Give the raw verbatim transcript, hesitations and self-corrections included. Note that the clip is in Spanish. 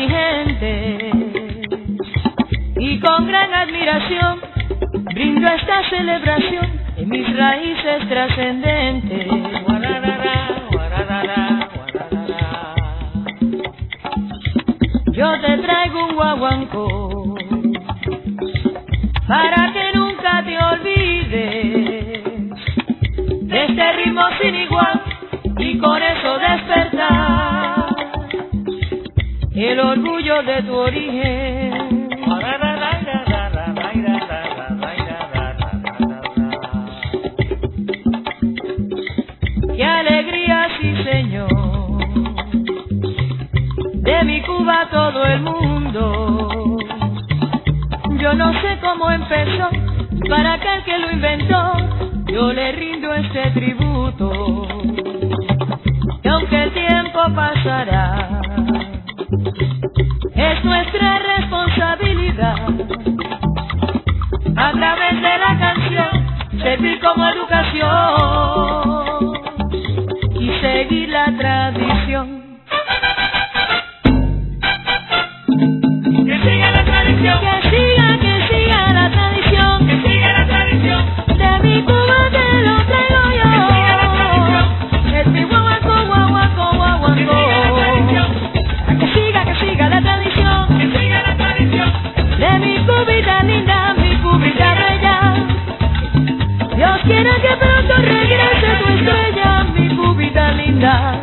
mi gente y con gran admiración brindo esta celebración en mis raíces trascendentes. Yo te traigo un guaguancó para que nunca te olvides de este ritmo sin igual y con eso despertar el orgullo de tu origen. ¡Qué alegría, sí señor! De mi Cuba todo el mundo. Yo no sé cómo empezó, para aquel que lo inventó yo le rindo este tributo. Y aunque el tiempo pasará, es nuestra responsabilidad a través de la canción servir como educación y seguir la tradición. Que siga la tradición, que siga, que siga la tradición, que siga la tradición, de mi Cuba te lo traigo yo. que siga la tradición, Es mi guaguancó, guaguancó, guaguancó. que siga la tradición, Que siga, que siga la tradición, que siga la tradición, de mi Cubita linda, mi Cubita bella. Dios quiera que pronto regrese tu estrella, mi Cubita linda.